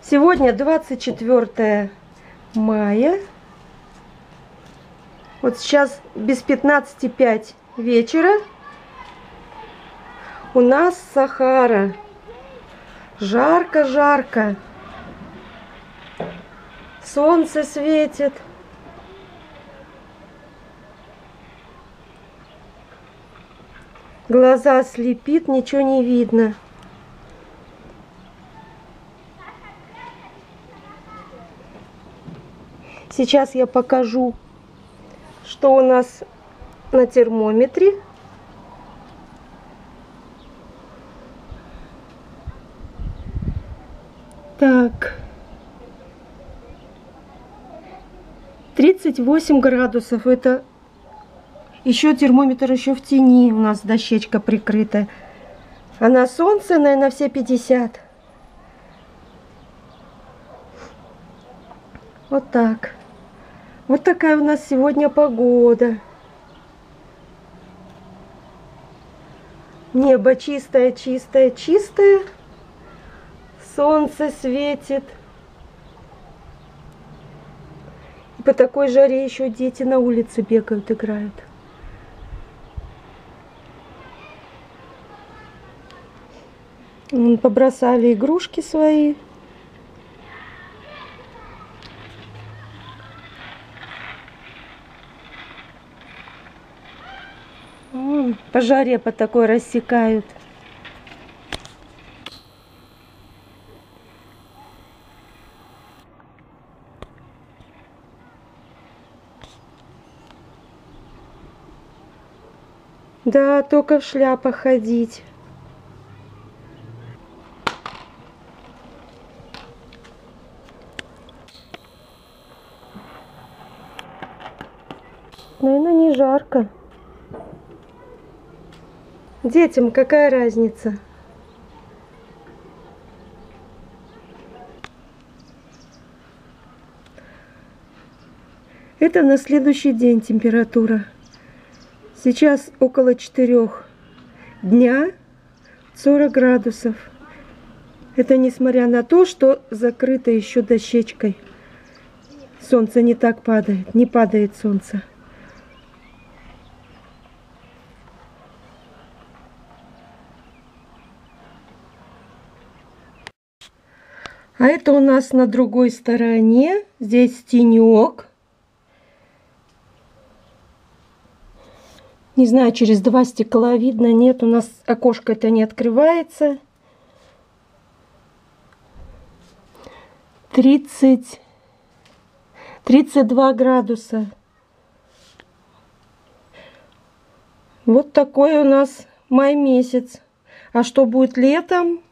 Сегодня 24 мая. Вот сейчас без 15:05 вечера. У нас Сахара. Жарко-жарко. Солнце светит. Глаза слепит, ничего не видно. Сейчас я покажу, что у нас на термометре. Так, 38 градусов. Это еще термометр еще в тени, у нас дощечка прикрытая. А на солнце, наверное, все 50. Вот так. Вот такая у нас сегодня погода. Небо чистое, чистое, чистое. Солнце светит. И по такой жаре еще дети на улице бегают, играют. Побросали игрушки свои. По жаре по такой рассекают. Да, только в шляпах ходить. Наверное, не жарко. Детям какая разница? Это на следующий день температура. Сейчас около 4 дня, 40 градусов. Это несмотря на то, что закрыто еще дощечкой. Солнце не так падает, не падает солнце. А это у нас на другой стороне. Здесь тенек. Не знаю, через 2 стекла видно. Нет, у нас окошко это не открывается. 32 градуса. Вот такой у нас май месяц. А что будет летом?